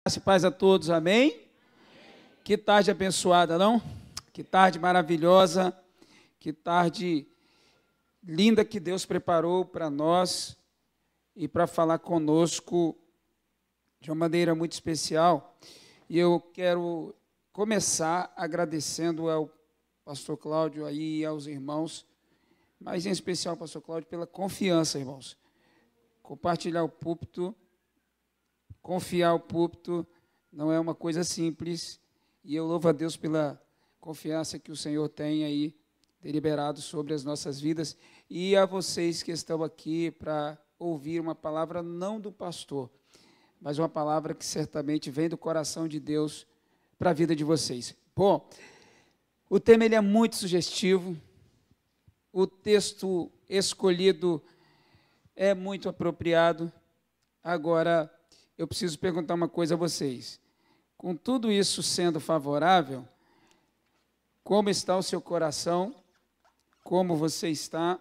Graça e paz a todos, amém? Que tarde abençoada, não? Que tarde maravilhosa, que tarde linda que Deus preparou para nós e para falar conosco de uma maneira muito especial. E eu quero começar agradecendo ao pastor Cláudio aí e aos irmãos, mas em especial ao pastor Cláudio pela confiança, irmãos. Compartilhar o púlpito, confiar o púlpito não é uma coisa simples, e eu louvo a Deus pela confiança que o Senhor tem aí deliberado sobre as nossas vidas, e a vocês que estão aqui para ouvir uma palavra não do pastor, mas uma palavra que certamente vem do coração de Deus para a vida de vocês. Bom, o tema ele é muito sugestivo, o texto escolhido é muito apropriado. Agora, eu preciso perguntar uma coisa a vocês. Com tudo isso sendo favorável, como está o seu coração? Como você está?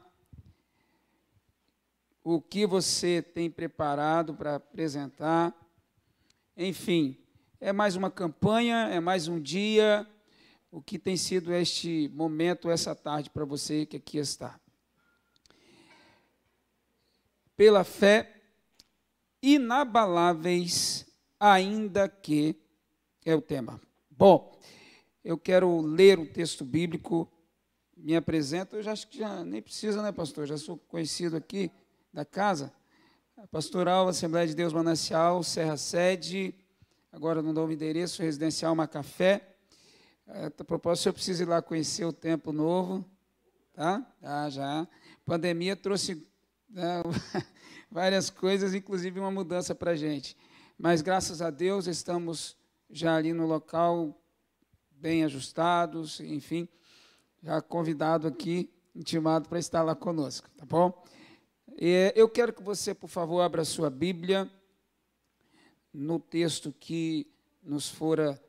O que você tem preparado para apresentar? Enfim, é mais uma campanha, é mais um dia. O que tem sido este momento, essa tarde para você que aqui está? Pela fé, inabaláveis, ainda que é o tema. Bom, eu quero ler o texto bíblico, me apresento, eu já acho que já nem precisa, né, pastor? Já sou conhecido aqui da casa. Pastoral, Assembleia de Deus Manancial, Serra Sede, agora no novo endereço, Residencial Macafé. A propósito, eu preciso ir lá conhecer o Templo Novo, tá? Já. Pandemia trouxe várias coisas, inclusive uma mudança para a gente. Mas, graças a Deus, estamos já ali no local, bem ajustados, enfim, já convidado aqui, intimado para estar lá conosco, tá bom? Eu quero que você, por favor, abra a sua Bíblia no texto que nos fora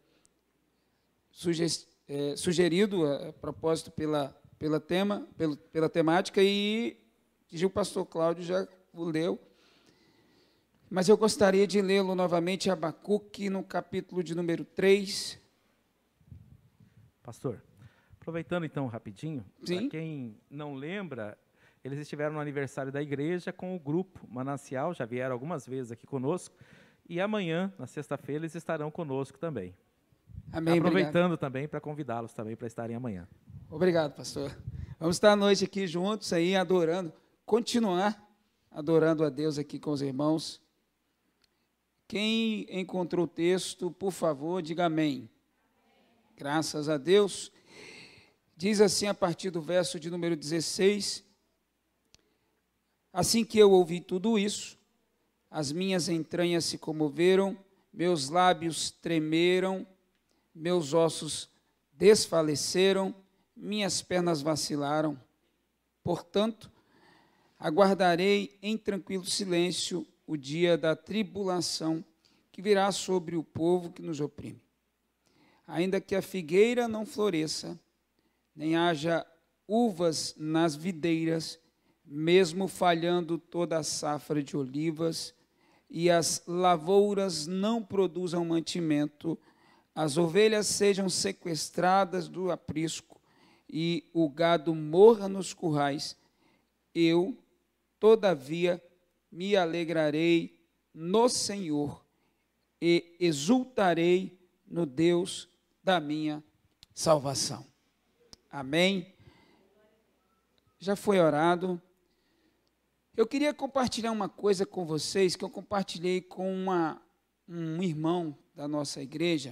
sugerido, a propósito pela temática, e o pastor Cláudio já o leu, mas eu gostaria de lê-lo novamente, Abacuque, no capítulo de número 3. Pastor, aproveitando então rapidinho, para quem não lembra, eles estiveram no aniversário da igreja com o grupo Manancial, já vieram algumas vezes aqui conosco, e amanhã, na sexta-feira, eles estarão conosco também. Amém, aproveitando também para convidá-los também para estarem amanhã. Obrigado, pastor. Vamos estar à noite aqui juntos, aí adorando, continuar adorando a Deus aqui com os irmãos. Quem encontrou o texto, por favor, diga amém. Graças a Deus. Diz assim a partir do verso de número 16: Assim que eu ouvi tudo isso, as minhas entranhas se comoveram, meus lábios tremeram, meus ossos desfaleceram, minhas pernas vacilaram. Portanto, aguardarei em tranquilo silêncio o dia da tribulação que virá sobre o povo que nos oprime. Ainda que a figueira não floresça, nem haja uvas nas videiras, mesmo falhando toda a safra de olivas, e as lavouras não produzam mantimento, as ovelhas sejam sequestradas do aprisco, e o gado morra nos currais, eu, todavia, me alegrarei no Senhor e exultarei no Deus da minha salvação. Amém? Já foi orado. Eu queria compartilhar uma coisa com vocês que eu compartilhei com um irmão da nossa igreja.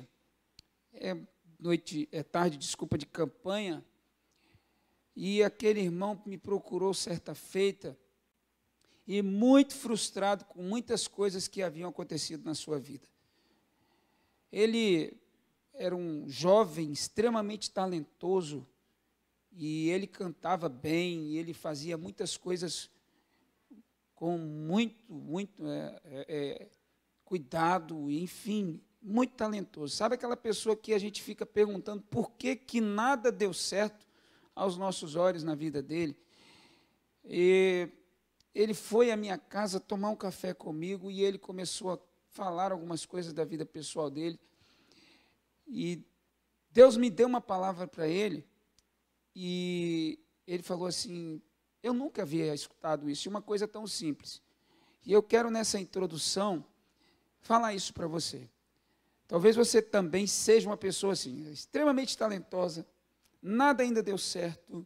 É tarde, desculpa, de campanha. E aquele irmão me procurou certa feita e muito frustrado com muitas coisas que haviam acontecido na sua vida. Ele era um jovem extremamente talentoso e ele cantava bem, e ele fazia muitas coisas com muito cuidado, enfim, muito talentoso. Sabe aquela pessoa que a gente fica perguntando por que nada deu certo aos nossos olhos na vida dele? E ele foi à minha casa tomar um café comigo e ele começou a falar algumas coisas da vida pessoal dele. E Deus me deu uma palavra para ele, e ele falou assim, eu nunca havia escutado isso, uma coisa tão simples. E eu quero, nessa introdução, falar isso para você. Talvez você também seja uma pessoa assim, extremamente talentosa, nada ainda deu certo,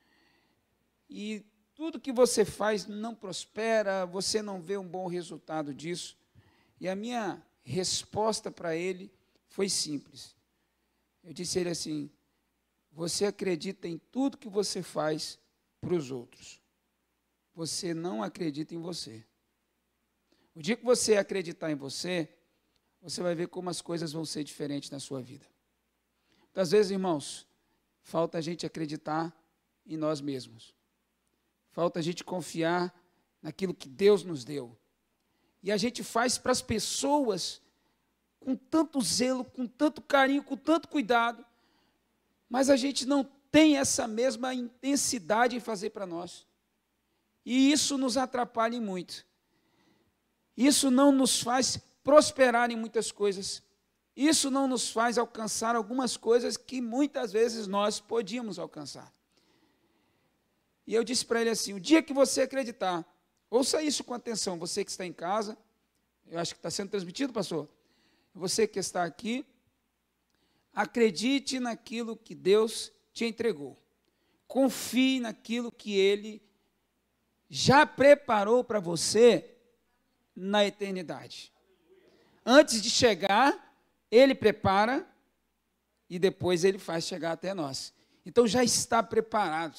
e tudo que você faz não prospera, você não vê um bom resultado disso. E a minha resposta para ele foi simples. Eu disse a ele assim, você acredita em tudo que você faz para os outros. Você não acredita em você. O dia que você acreditar em você, você vai ver como as coisas vão ser diferentes na sua vida. Muitas vezes, irmãos, falta a gente acreditar em nós mesmos. Falta a gente confiar naquilo que Deus nos deu. E a gente faz para as pessoas com tanto zelo, com tanto carinho, com tanto cuidado, mas a gente não tem essa mesma intensidade em fazer para nós. E isso nos atrapalha muito. Isso não nos faz prosperar em muitas coisas. Isso não nos faz alcançar algumas coisas que muitas vezes nós podíamos alcançar. E eu disse para ele assim, o dia que você acreditar, ouça isso com atenção, você que está em casa, eu acho que está sendo transmitido, pastor? Você que está aqui, acredite naquilo que Deus te entregou. Confie naquilo que Ele já preparou para você na eternidade. Antes de chegar, Ele prepara e depois Ele faz chegar até nós. Então já está preparado.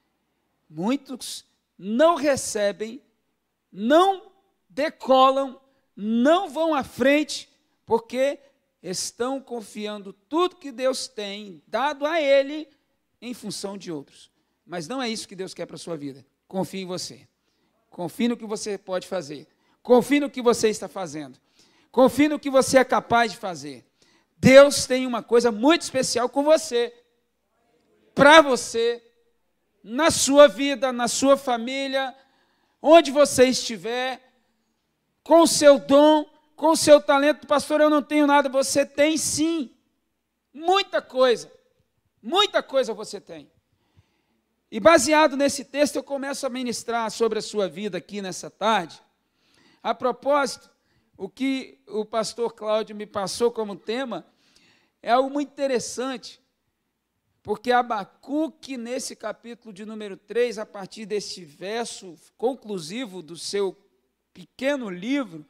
Muitos não recebem, não decolam, não vão à frente, porque estão confiando tudo que Deus tem dado a ele em função de outros. Mas não é isso que Deus quer para a sua vida. Confie em você. Confie no que você pode fazer. Confie no que você está fazendo. Confie no que você é capaz de fazer. Deus tem uma coisa muito especial com você. Para você, na sua vida, na sua família, onde você estiver, com o seu dom, com o seu talento. Pastor, eu não tenho nada. Você tem sim, muita coisa você tem. E baseado nesse texto, eu começo a ministrar sobre a sua vida aqui nessa tarde. A propósito, o que o pastor Cláudio me passou como tema é algo muito interessante, porque Abacuque, nesse capítulo de número 3, a partir desse verso conclusivo do seu pequeno livro,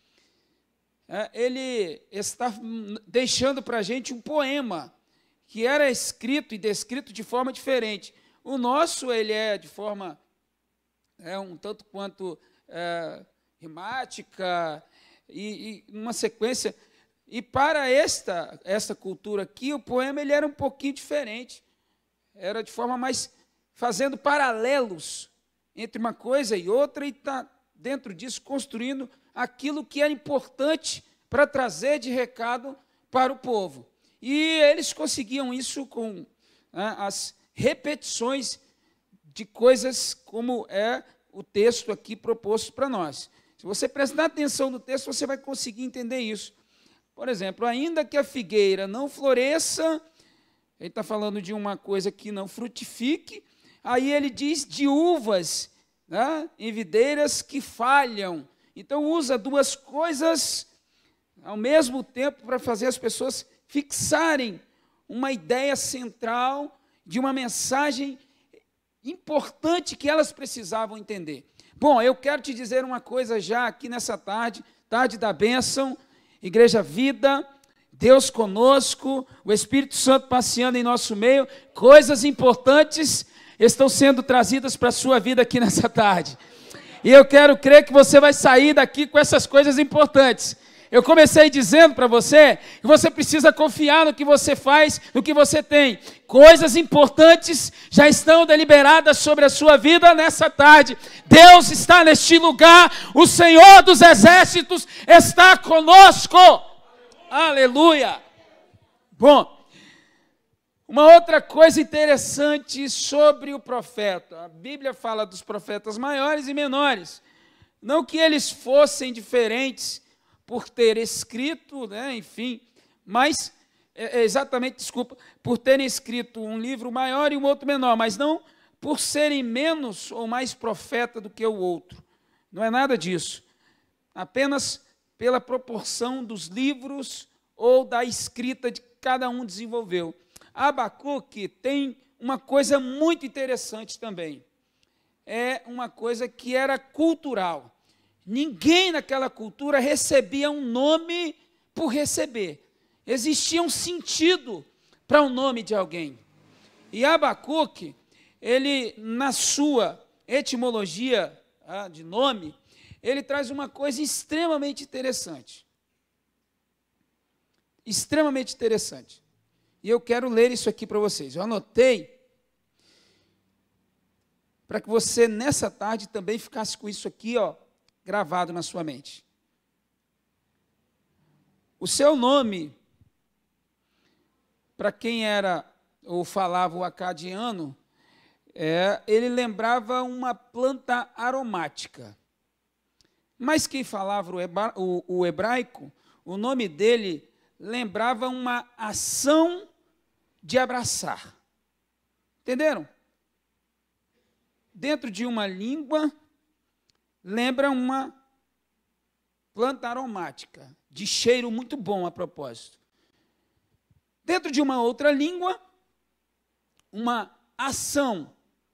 ele está deixando para a gente um poema que era escrito e descrito de forma diferente. O nosso, ele é de forma um tanto quanto rimática e uma sequência. E para esta cultura aqui, o poema ele era um pouquinho diferente. Era de forma mais fazendo paralelos entre uma coisa e outra e está dentro disso construindo aquilo que era importante para trazer de recado para o povo. E eles conseguiam isso com as repetições de coisas como é o texto aqui proposto para nós. Se você prestar atenção no texto, você vai conseguir entender isso. Por exemplo, ainda que a figueira não floresça, ele está falando de uma coisa que não frutifique, aí ele diz de uvas, em videiras que falham. Então usa duas coisas ao mesmo tempo para fazer as pessoas fixarem uma ideia central de uma mensagem importante que elas precisavam entender. Bom, eu quero te dizer uma coisa já aqui nessa tarde da bênção, Igreja Vida, Deus conosco, o Espírito Santo passeando em nosso meio, coisas importantes estão sendo trazidas para a sua vida aqui nessa tarde. E eu quero crer que você vai sair daqui com essas coisas importantes. Eu comecei dizendo para você que você precisa confiar no que você faz, no que você tem. Coisas importantes já estão deliberadas sobre a sua vida nessa tarde. Deus está neste lugar, o Senhor dos Exércitos está conosco. Aleluia! Bom, uma outra coisa interessante sobre o profeta. A Bíblia fala dos profetas maiores e menores. Não que eles fossem diferentes, por ter escrito, né, enfim, mas, por terem escrito um livro maior e um outro menor, mas não por serem menos ou mais profeta do que o outro. Não é nada disso. Apenas pela proporção dos livros ou da escrita de cada um desenvolveu. Abacuque tem uma coisa muito interessante também. É uma coisa que era cultural. Ninguém naquela cultura recebia um nome por receber. Existia um sentido para o nome de alguém. E Abacuque, ele, na sua etimologia de nome, ele traz uma coisa extremamente interessante. Extremamente interessante. E eu quero ler isso aqui para vocês. Eu anotei para que você, nessa tarde, também ficasse com isso aqui, gravado na sua mente. O seu nome, para quem era ou falava o acadiano, ele lembrava uma planta aromática. Mas quem falava o hebraico, o nome dele lembrava uma ação de abraçar. Entenderam? Dentro de uma língua, lembra uma planta aromática, de cheiro muito bom a propósito. Dentro de uma outra língua, uma ação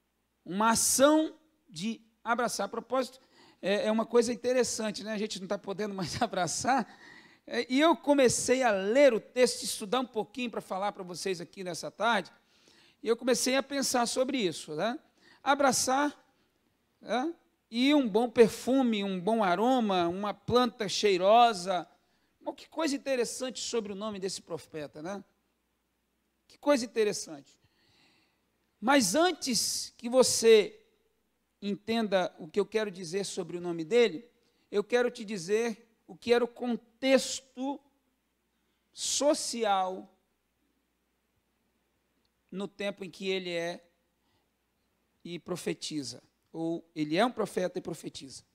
de abraçar. A propósito, é uma coisa interessante, né? A gente não está podendo mais abraçar. E eu comecei a ler o texto, estudar um pouquinho para falar para vocês aqui nessa tarde, e eu comecei a pensar sobre isso, né? Abraçar, né? E um bom perfume, um bom aroma, uma planta cheirosa. Bom, que coisa interessante sobre o nome desse profeta, né? Que coisa interessante. Mas antes que você entenda o que eu quero dizer sobre o nome dele, eu quero te dizer o que era o contexto social no tempo em que ele é e profetiza, ou ele é um profeta e profetiza.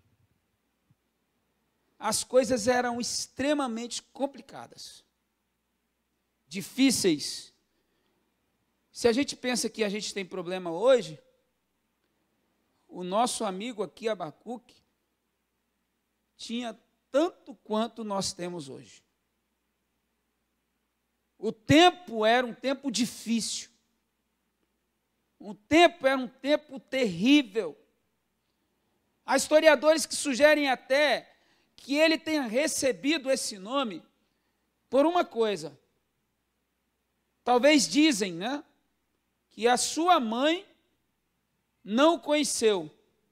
As coisas eram extremamente complicadas, difíceis. Se a gente pensa que a gente tem problema hoje, o nosso amigo aqui, Abacuque, tinha tanto quanto nós temos hoje. O tempo era um tempo difícil. O tempo era um tempo terrível. Há historiadores que sugerem até que ele tenha recebido esse nome por uma coisa. Talvez dizem, né, que a sua mãe não o conheceu.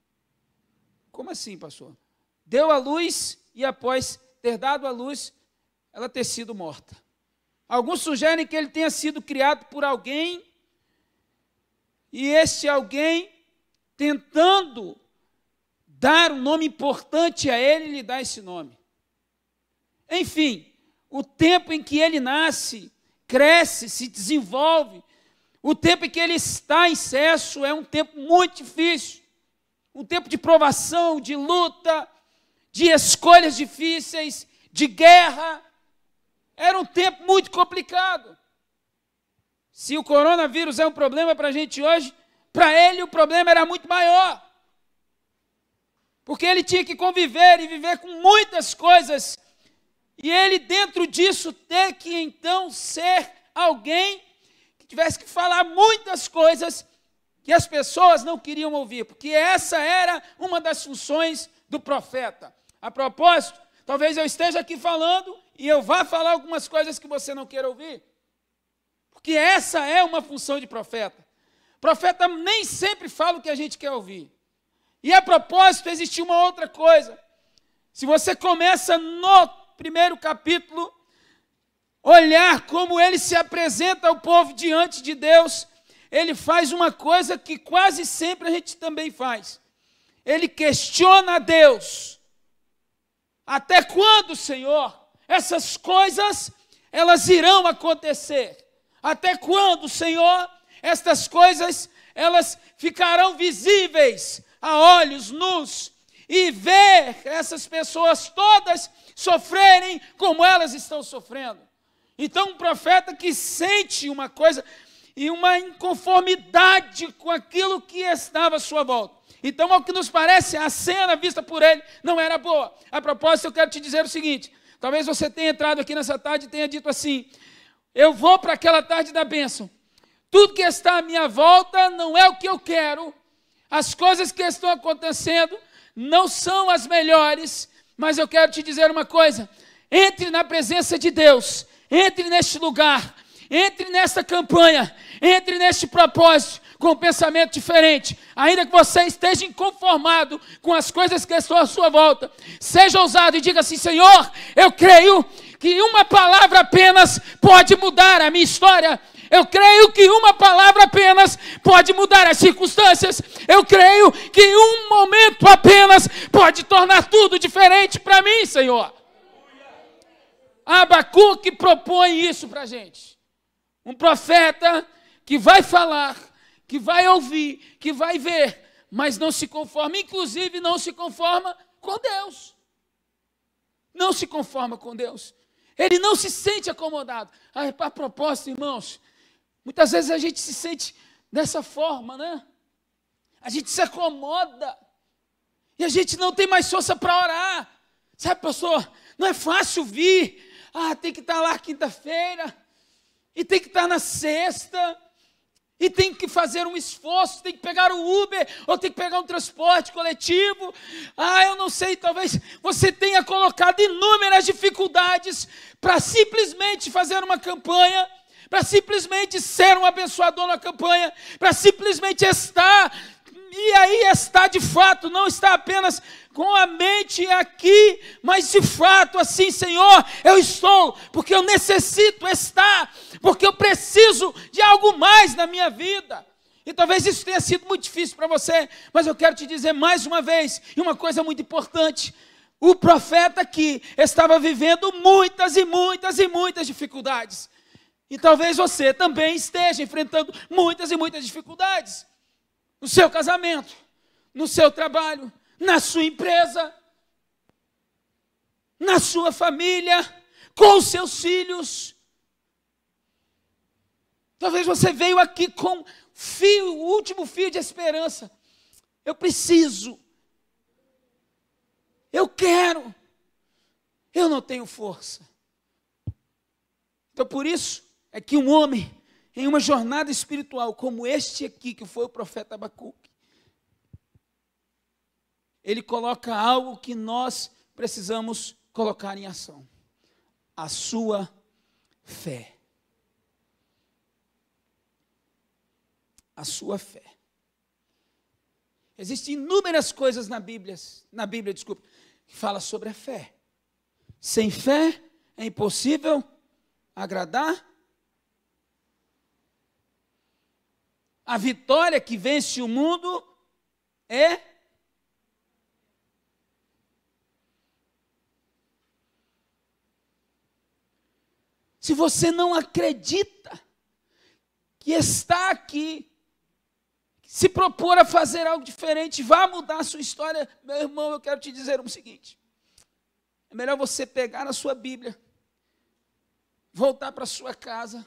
Como assim, pastor? Deu à luz e após ter dado à luz, ela ter sido morta. Alguns sugerem que ele tenha sido criado por alguém e este alguém, tentando dar um nome importante a ele, lhe dá esse nome. Enfim, o tempo em que ele nasce, cresce, se desenvolve, o tempo em que ele está em Cesso é um tempo muito difícil, um tempo de provação, de luta, de escolhas difíceis, de guerra. Era um tempo muito complicado. Se o coronavírus é um problema para a gente hoje, para ele o problema era muito maior. Porque ele tinha que conviver e viver com muitas coisas. E ele, dentro disso, ter que então ser alguém que tivesse que falar muitas coisas que as pessoas não queriam ouvir. Porque essa era uma das funções do profeta. A propósito, talvez eu esteja aqui falando e eu vá falar algumas coisas que você não queira ouvir. Porque essa é uma função de profeta. Profeta nem sempre fala o que a gente quer ouvir. E a propósito, existe uma outra coisa. Se você começa no primeiro capítulo, olhar como ele se apresenta ao povo diante de Deus, ele faz uma coisa que quase sempre a gente também faz. Ele questiona a Deus. Até quando, Senhor, essas coisas, elas irão acontecer? Até quando, Senhor, estas coisas, elas ficarão visíveis a olhos nus? e ver essas pessoas todas sofrerem como elas estão sofrendo. Então, um profeta que sente uma coisa e uma inconformidade com aquilo que estava à sua volta. Então, ao que nos parece, a cena vista por ele não era boa. A propósito, eu quero te dizer o seguinte: talvez você tenha entrado aqui nessa tarde e tenha dito assim: eu vou para aquela tarde da bênção. Tudo que está à minha volta não é o que eu quero. As coisas que estão acontecendo não são as melhores. Mas eu quero te dizer uma coisa: entre na presença de Deus, entre neste lugar, entre nesta campanha, entre neste propósito, com um pensamento diferente. Ainda que você esteja inconformado com as coisas que estão à sua volta, seja ousado e diga assim: Senhor, eu creio que uma palavra apenas pode mudar a minha história. Eu creio que uma palavra apenas pode mudar as circunstâncias. Eu creio que um momento apenas pode tornar tudo diferente para mim, Senhor. Abacuque propõe isso para a gente. Um profeta que vai falar, que vai ouvir, que vai ver, mas não se conforma, inclusive não se conforma com Deus. Não se conforma com Deus. Ele não se sente acomodado. A propósito, irmãos, muitas vezes a gente se sente dessa forma, né? A gente se acomoda e a gente não tem mais força para orar. Sabe, pastor, não é fácil vir. Tem que estar lá quinta-feira, e tem que estar na sexta, e tem que fazer um esforço, tem que pegar o Uber, ou tem que pegar um transporte coletivo. Eu não sei, talvez você tenha colocado inúmeras dificuldades para simplesmente fazer uma campanha, para simplesmente ser um abençoador na campanha, para simplesmente estar, e aí está de fato, não está apenas com a mente aqui, mas de fato assim: Senhor, eu estou, porque eu necessito estar, porque eu preciso de algo mais na minha vida. E talvez isso tenha sido muito difícil para você, mas eu quero te dizer mais uma vez, e uma coisa muito importante: o profeta aqui estava vivendo muitas e muitas e muitas dificuldades, e talvez você também esteja enfrentando muitas e muitas dificuldades, no seu casamento, no seu trabalho, na sua empresa, na sua família, com os seus filhos. Talvez você veio aqui com o último fio de esperança. Eu preciso, eu quero, eu não tenho força. Então, por isso é que um homem em uma jornada espiritual como este aqui, que foi o profeta Abacuque, ele coloca algo que nós precisamos colocar em ação: a sua fé. A sua fé. Existem inúmeras coisas na Bíblia, que fala sobre a fé. Sem fé é impossível agradar. A vitória que vence o mundo é se você não acredita que está aqui, se propor a fazer algo diferente, vai mudar a sua história, meu irmão, eu quero te dizer o seguinte: é melhor você pegar a sua Bíblia, voltar para a sua casa,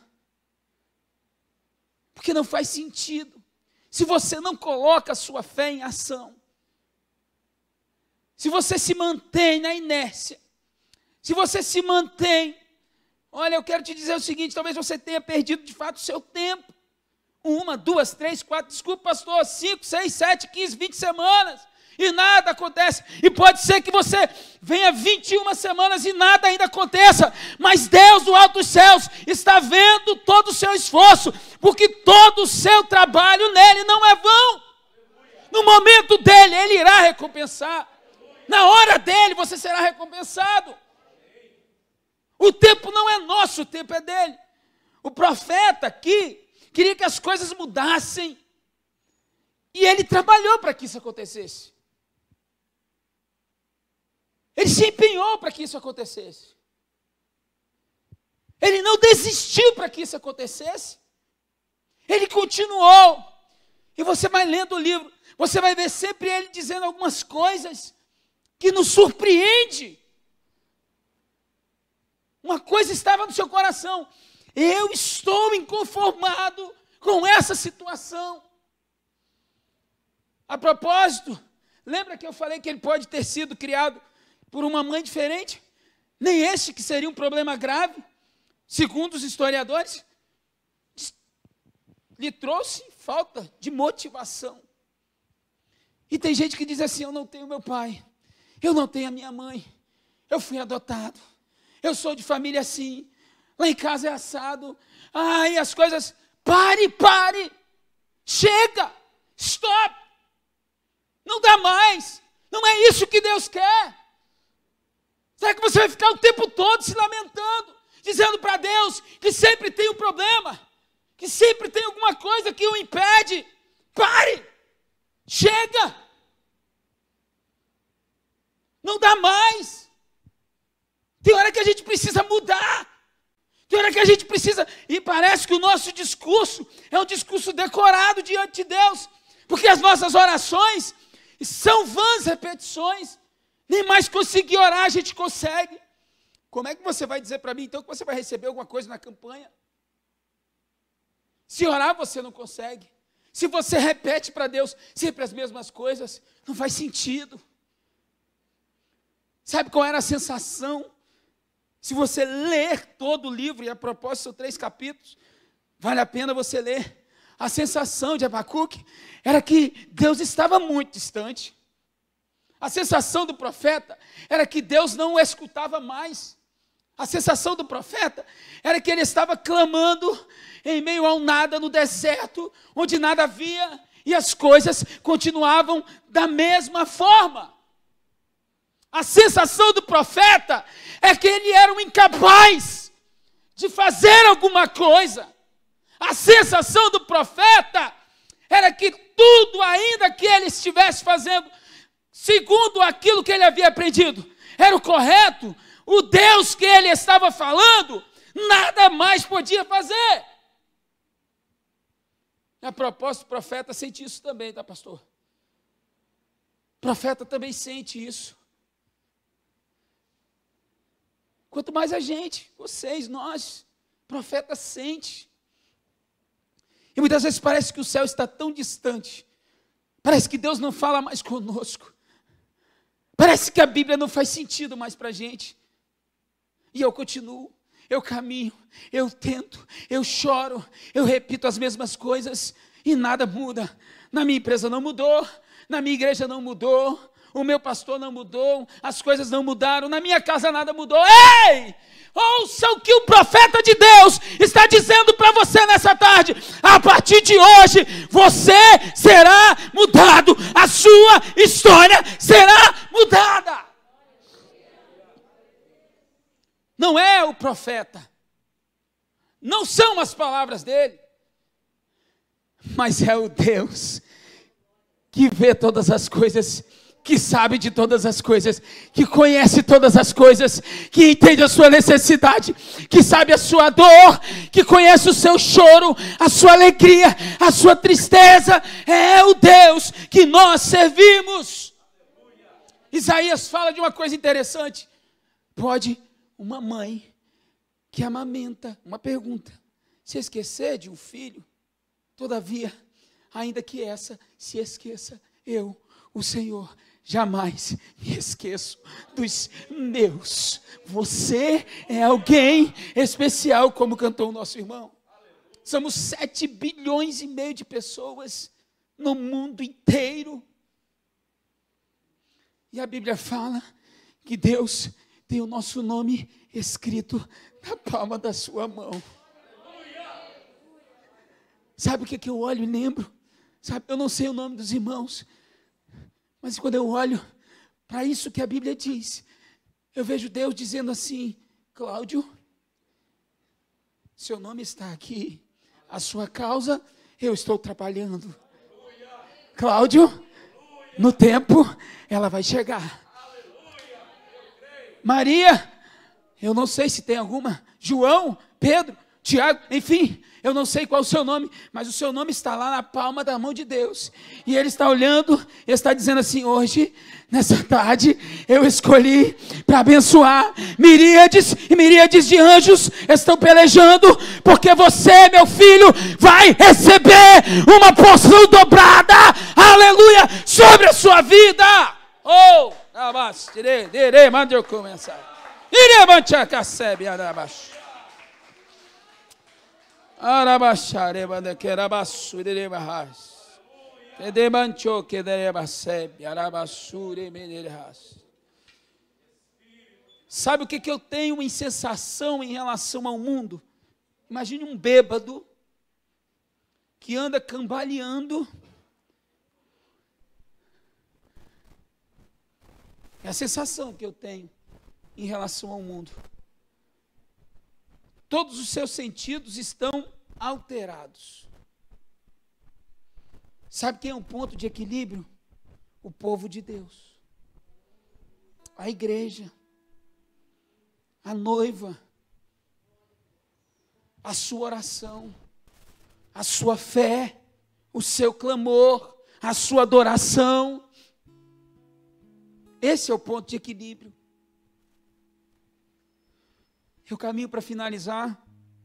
porque não faz sentido se você não coloca a sua fé em ação, se você se mantém na inércia, se você se mantém. Olha, eu quero te dizer o seguinte: talvez você tenha perdido de fato o seu tempo. 1, 2, 3, 4, desculpa, pastor, 5, 6, 7, 15, 20 semanas, e nada acontece. E pode ser que você venha 21 semanas e nada ainda aconteça, mas Deus do alto dos céus está vendo todo o seu esforço, porque todo o seu trabalho nele não é vão. No momento dele, ele irá recompensar. Na hora dele, você será recompensado. O tempo não é nosso, o tempo é dele. O profeta aqui queria que as coisas mudassem, e ele trabalhou para que isso acontecesse. Ele se empenhou para que isso acontecesse. Ele não desistiu para que isso acontecesse. Ele continuou. E você vai lendo o livro, você vai ver sempre ele dizendo algumas coisas que nos surpreende. Uma coisa estava no seu coração: eu estou inconformado com essa situação. A propósito, lembra que eu falei que ele pode ter sido criado por uma mãe diferente? Nem este que seria um problema grave, segundo os historiadores, lhe trouxe falta de motivação. E tem gente que diz assim: eu não tenho meu pai, eu não tenho a minha mãe, eu fui adotado, eu sou de família assim, lá em casa é assado, ai, as coisas... Pare, chega, stop, não dá mais, não é isso que Deus quer. Será que você vai ficar o tempo todo se lamentando, dizendo para Deus que sempre tem um problema, que sempre tem alguma coisa que o impede? Pare, chega, não dá mais. Tem hora que a gente precisa mudar, tem hora que a gente precisa, e parece que o nosso discurso é um discurso decorado diante de Deus, porque as nossas orações são vãs repetições. Nem mais conseguir orar a gente consegue. Como é que você vai dizer para mim, então, que você vai receber alguma coisa na campanha? Se orar você não consegue. Se você repete para Deus sempre as mesmas coisas, não faz sentido. Sabe qual era a sensação? Se você ler todo o livro, e a propósito são 3 capítulos, vale a pena você ler. A sensação de Abacuque era que Deus estava muito distante. A sensação do profeta era que Deus não o escutava mais. A sensação do profeta era que ele estava clamando em meio ao nada no deserto, onde nada havia, e as coisas continuavam da mesma forma. A sensação do profeta é que ele era um incapaz de fazer alguma coisa. A sensação do profeta era que tudo, ainda que ele estivesse fazendo segundo aquilo que ele havia aprendido, era o correto, o Deus que ele estava falando, nada mais podia fazer. A propósito, o profeta sente isso também, tá, pastor? O profeta também sente isso. Quanto mais a gente, vocês, nós, o profeta sente. E muitas vezes parece que o céu está tão distante, parece que Deus não fala mais conosco, parece que a Bíblia não faz sentido mais para a gente. E eu continuo, eu caminho, eu tento, eu choro, eu repito as mesmas coisas e nada muda. Na minha empresa não mudou, na minha igreja não mudou, o meu pastor não mudou, as coisas não mudaram, na minha casa nada mudou. Ei! Ouça o que o profeta de Deus está dizendo para você nessa tarde. A partir de hoje, você será mudado, a sua história será mudada. Não é o profeta, não são as palavras dele, mas é o Deus que vê todas as coisas, que sabe de todas as coisas, que conhece todas as coisas, que entende a sua necessidade, que sabe a sua dor, que conhece o seu choro, a sua alegria, a sua tristeza. É o Deus que nós servimos. Isaías fala de uma coisa interessante. Pode uma mãe que amamenta, uma pergunta, se esquecer de um filho? Todavia, ainda que essa se esqueça, eu, o Senhor, jamais me esqueço dos meus. Você é alguém especial, como cantou o nosso irmão. Somos 7,5 bilhões de pessoas no mundo inteiro. E a Bíblia fala que Deus tem o nosso nome escrito na palma da sua mão. Sabe o que eu olho e lembro? Sabe, eu não sei o nome dos irmãos, mas quando eu olho para isso que a Bíblia diz, eu vejo Deus dizendo assim: Cláudio, seu nome está aqui, a sua causa eu estou trabalhando. Cláudio, no tempo ela vai chegar. Maria, eu não sei se tem alguma, João, Pedro, Tiago, enfim, eu não sei qual é o seu nome, mas o seu nome está lá na palma da mão de Deus. E Ele está olhando, Ele está dizendo assim: hoje, nessa tarde, eu escolhi para abençoar. Miríades e miríades de anjos estão pelejando, porque você, meu filho, vai receber uma porção dobrada, aleluia, sobre a sua vida. Oh, mande eu começar. Sabe o que eu tenho em sensação em relação ao mundo? Imagine um bêbado que anda cambaleando. É a sensação que eu tenho em relação ao mundo. Todos os seus sentidos estão alterados. Sabe quem é um ponto de equilíbrio? O povo de Deus. A igreja. A noiva. A sua oração. A sua fé. O seu clamor. A sua adoração. Esse é o ponto de equilíbrio. Eu caminho para finalizar.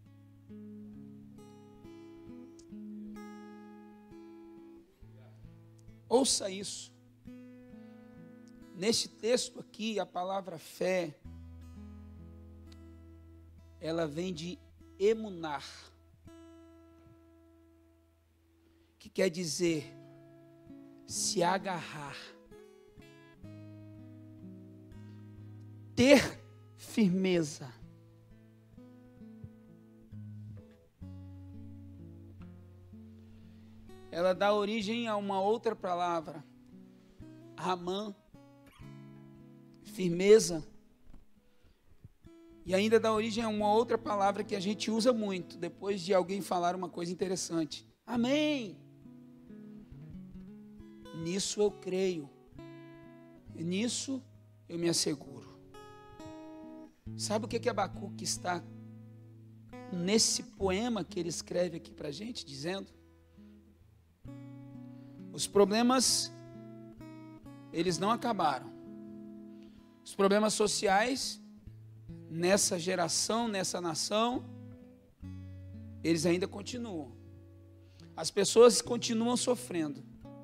Ouça isso. Neste texto aqui, a palavra fé, ela vem de emunar, que quer dizer se agarrar, ter firmeza. Ela dá origem a uma outra palavra, Ramã, firmeza. E ainda dá origem a uma outra palavra que a gente usa muito, depois de alguém falar uma coisa interessante. Amém! Nisso eu creio, nisso eu me asseguro. Sabe o que Abacuque está nesse poema que ele escreve aqui para a gente, dizendo? Os problemas, eles não acabaram. Os problemas sociais, nessa geração, nessa nação, eles ainda continuam. As pessoas continuam sofrendo.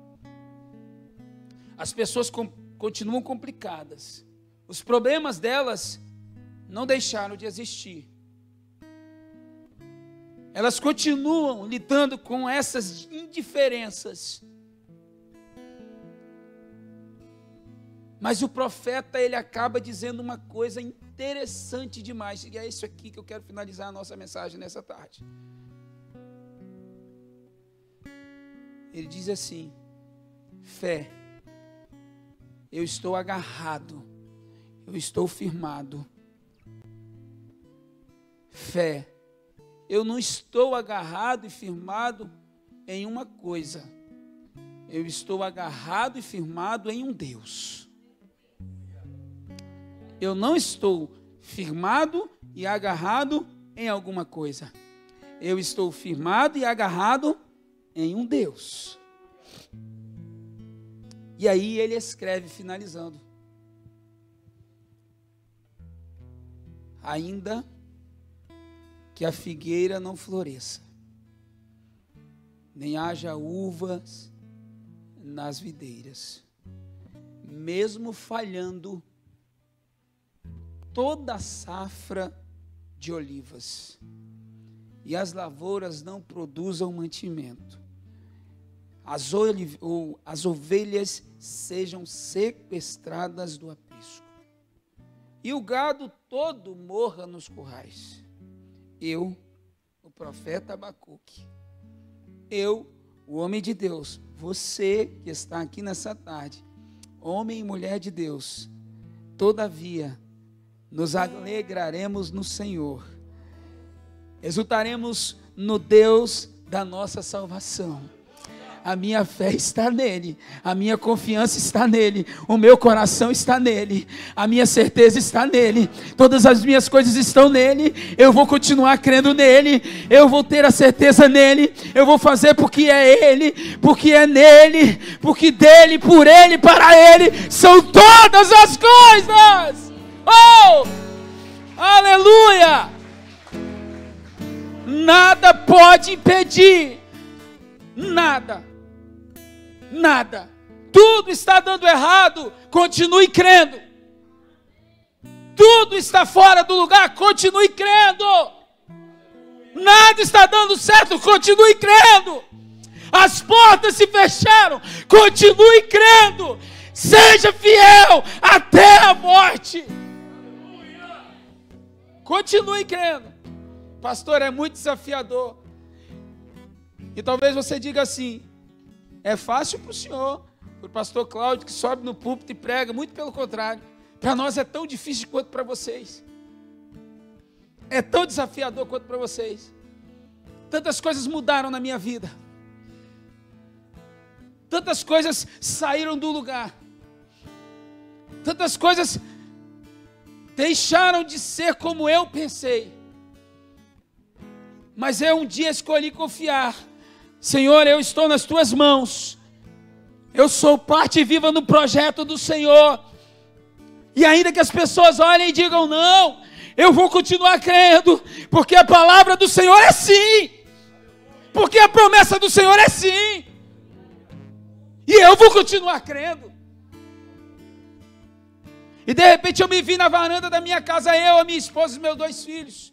As pessoas continuam complicadas. Os problemas delas não deixaram de existir. Elas continuam lidando com essas indiferenças. Mas o profeta, ele acaba dizendo uma coisa interessante demais. E é isso aqui que eu quero finalizar a nossa mensagem nessa tarde. Ele diz assim: fé, eu estou agarrado, eu estou firmado. Fé, eu não estou agarrado e firmado em uma coisa. Eu estou agarrado e firmado em um Deus. Eu não estou firmado e agarrado em alguma coisa. Eu estou firmado e agarrado em um Deus. E aí ele escreve, finalizando: ainda que a figueira não floresça, nem haja uvas nas videiras, mesmo falhando toda a safra de olivas, e as lavouras não produzam mantimento, as ovelhas sejam sequestradas do aprisco, e o gado todo morra nos currais. Eu, o profeta Abacuque, eu, o homem de Deus, você que está aqui nessa tarde, homem e mulher de Deus, todavia, nos alegraremos no Senhor, exultaremos no Deus da nossa salvação. A minha fé está nele, a minha confiança está nele, o meu coração está nele, a minha certeza está nele, todas as minhas coisas estão nele. Eu vou continuar crendo nele, eu vou ter a certeza nele, eu vou fazer porque é ele, porque é nele, porque dele, por ele, para ele são todas as coisas. Oh, aleluia! Nada pode impedir, nada. Tudo está dando errado, continue crendo. Tudo está fora do lugar, continue crendo. Nada está dando certo, continue crendo. As portas se fecharam, continue crendo. Seja fiel até a morte. Continue crendo. Pastor, é muito desafiador. E talvez você diga assim: é fácil para o senhor, para o pastor Cláudio, que sobe no púlpito e prega. Muito pelo contrário, para nós é tão difícil quanto para vocês. É tão desafiador quanto para vocês. Tantas coisas mudaram na minha vida. Tantas coisas saíram do lugar. Tantas coisas deixaram de ser como eu pensei. Mas eu um dia escolhi confiar. Senhor, eu estou nas tuas mãos. Eu sou parte viva no projeto do Senhor. E ainda que as pessoas olhem e digam não, eu vou continuar crendo, porque a palavra do Senhor é sim. Porque a promessa do Senhor é sim. E eu vou continuar crendo. E de repente eu me vi na varanda da minha casa, eu, a minha esposa e meus 2 filhos.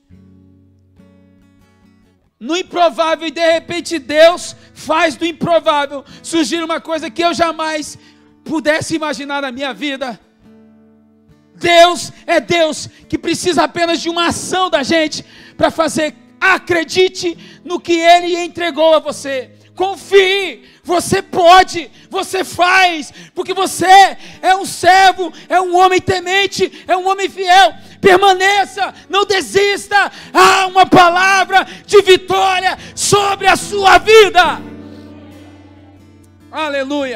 No improvável, e de repente Deus faz do improvável surgir uma coisa que eu jamais pudesse imaginar na minha vida. Deus é Deus que precisa apenas de uma ação da gente para fazer. Acredite no que Ele entregou a você. Confie, você pode, você faz, porque você é um servo, é um homem temente, é um homem fiel. Permaneça, não desista. Há uma palavra de vitória sobre a sua vida. Aleluia.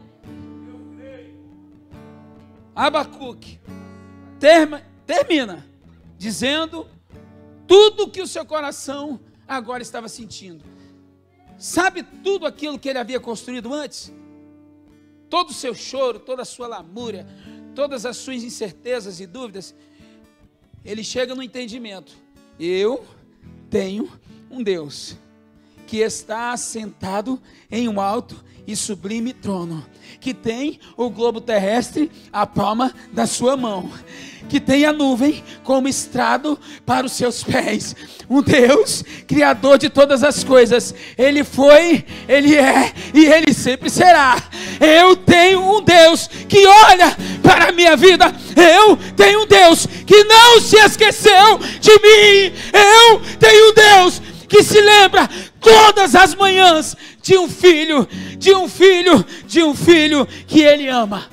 Abacuque termina dizendo tudo que o seu coração agora estava sentindo. Sabe tudo aquilo que ele havia construído antes? Todo o seu choro, toda a sua lamúria, todas as suas incertezas e dúvidas. Ele chega no entendimento: eu tenho um Deus que está assentado em um alto e sublime trono, que tem o globo terrestre à palma da sua mão, que tem a nuvem como estrado para os seus pés. Um Deus criador de todas as coisas. Ele foi, Ele é e Ele sempre será. Eu tenho um Deus que olha para a minha vida. Eu tenho um Deus que não se esqueceu de mim. Eu tenho um Deus que se lembra todas as manhãs de um filho que Ele ama.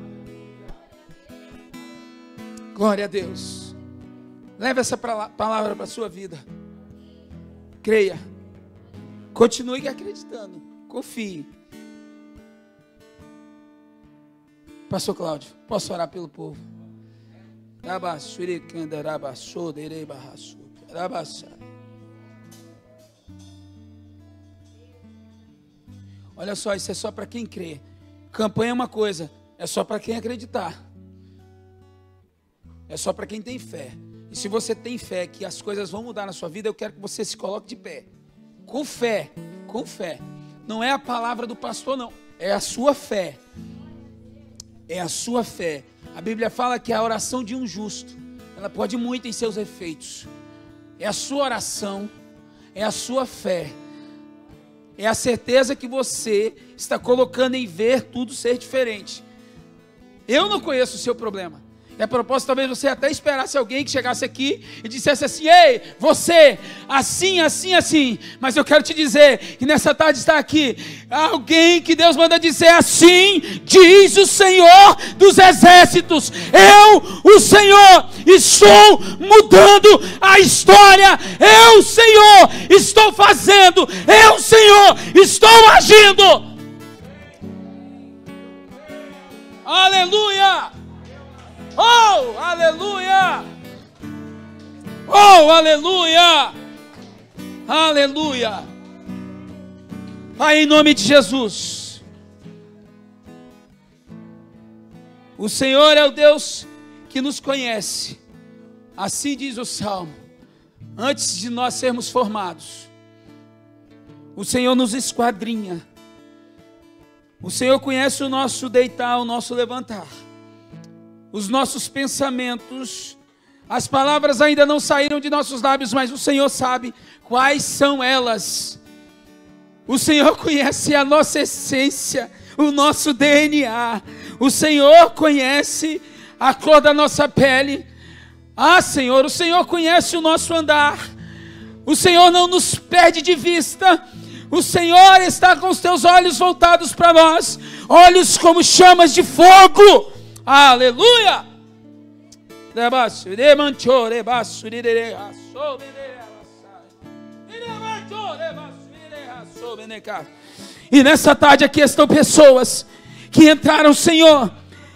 Glória a Deus. Leve essa palavra para a sua vida. Creia. Continue acreditando. Confie. Pastor Cláudio, posso orar pelo povo? Olha só, isso é só para quem crê. Campanha é uma coisa, é só para quem acreditar. É só para quem tem fé. E se você tem fé que as coisas vão mudar na sua vida, eu quero que você se coloque de pé. Com fé, com fé. Não é a palavra do pastor, não. É a sua fé. É a sua fé. A Bíblia fala que a oração de um justo, ela pode muito em seus efeitos. É a sua oração, é a sua fé. É a certeza que você está colocando em ver tudo ser diferente. Eu não conheço o seu problema. E a propósito, talvez você até esperasse alguém que chegasse aqui e dissesse assim: ei, você, assim, assim, assim. Mas eu quero te dizer que nessa tarde está aqui alguém que Deus manda dizer assim: diz o Senhor dos exércitos, eu, o Senhor, estou mudando a história. Eu, Senhor, estou fazendo. Eu, Senhor, estou agindo. Aleluia! Oh, aleluia! Oh, aleluia! Aleluia! Pai, em nome de Jesus, o Senhor é o Deus que nos conhece. Assim diz o Salmo. Antes de nós sermos formados, o Senhor nos esquadrinha. O Senhor conhece o nosso deitar, o nosso levantar, os nossos pensamentos. As palavras ainda não saíram de nossos lábios, mas o Senhor sabe quais são elas. O Senhor conhece a nossa essência, o nosso DNA. O Senhor conhece a cor da nossa pele. Ah, Senhor, o Senhor conhece o nosso andar. O Senhor não nos perde de vista. O Senhor está com os teus olhos voltados para nós, olhos como chamas de fogo. Aleluia! E nessa tarde aqui estão pessoas que entraram, Senhor.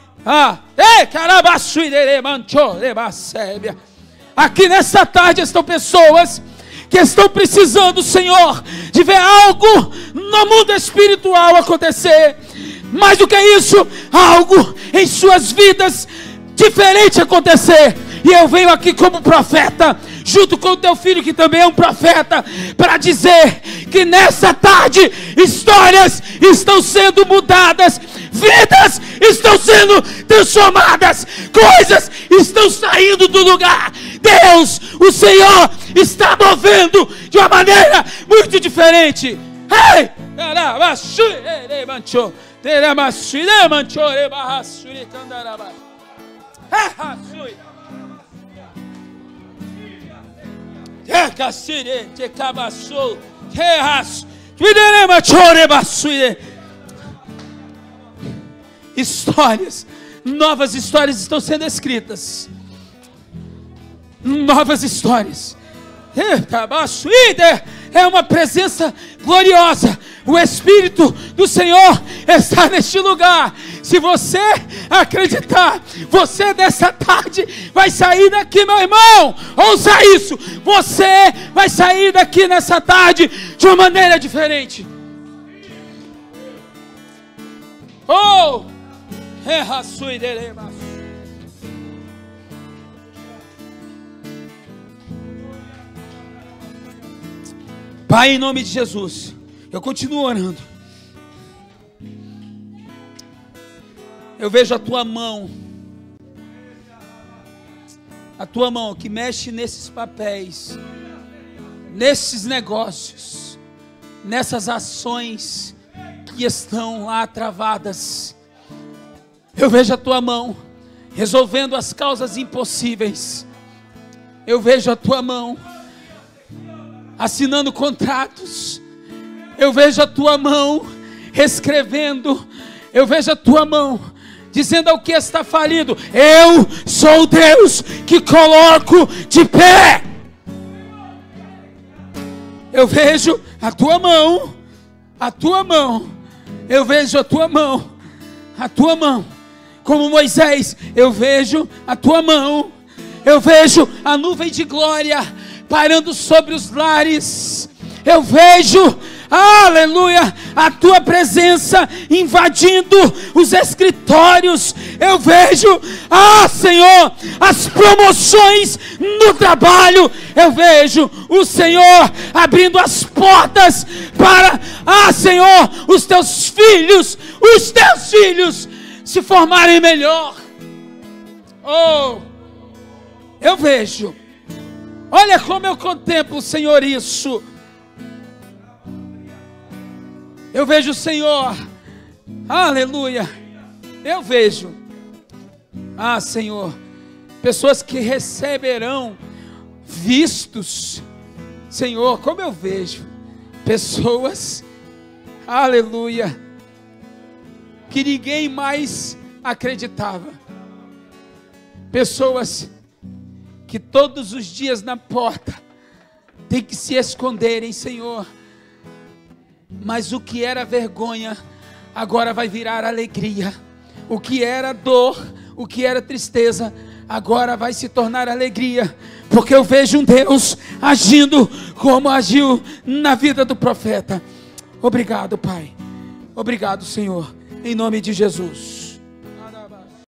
Aqui nessa tarde estão pessoas que estão precisando, Senhor, de ver algo no mundo espiritual acontecer. Mais do que isso, algo em suas vidas diferente acontecer. E eu venho aqui como profeta, junto com o teu filho que também é um profeta, para dizer que nessa tarde histórias estão sendo mudadas, vidas estão sendo transformadas, coisas estão saindo do lugar. Deus, o Senhor, está movendo de uma maneira muito diferente. Hey! Histórias, novas histórias estão sendo escritas. Novas histórias. É uma presença gloriosa. O Espírito do Senhor está neste lugar. Se você acreditar, você dessa tarde vai sair daqui, meu irmão. Ouça isso. Você vai sair daqui nessa tarde de uma maneira diferente. Oh! Pai, em nome de Jesus, eu continuo orando. Eu vejo a tua mão que mexe nesses papéis, nesses negócios, nessas ações que estão lá travadas. Eu vejo a tua mão resolvendo as causas impossíveis. Eu vejo a tua mão assinando contratos. Eu vejo a tua mão reescrevendo. Eu vejo a tua mão dizendo ao que está falido: eu sou o Deus que coloco de pé. Eu vejo a tua mão, eu vejo a tua mão, como Moisés. Eu vejo a tua mão, eu vejo a nuvem de glória pairando sobre os lares. Eu vejo, aleluia, a tua presença invadindo os escritórios. Eu vejo, Senhor, as promoções no trabalho. Eu vejo o Senhor abrindo as portas para, Senhor, os teus filhos se formarem melhor. Oh, eu vejo. Olha como eu contemplo, Senhor, isso. Eu vejo, Senhor, aleluia, eu vejo, Senhor, pessoas que receberão vistos. Senhor, como eu vejo pessoas, aleluia, que ninguém mais acreditava, pessoas que todos os dias na porta tem que se esconderem, Senhor. Mas o que era vergonha agora vai virar alegria. O que era dor, o que era tristeza, agora vai se tornar alegria, porque eu vejo um Deus agindo como agiu na vida do profeta. Obrigado, Pai. Obrigado, Senhor, em nome de Jesus.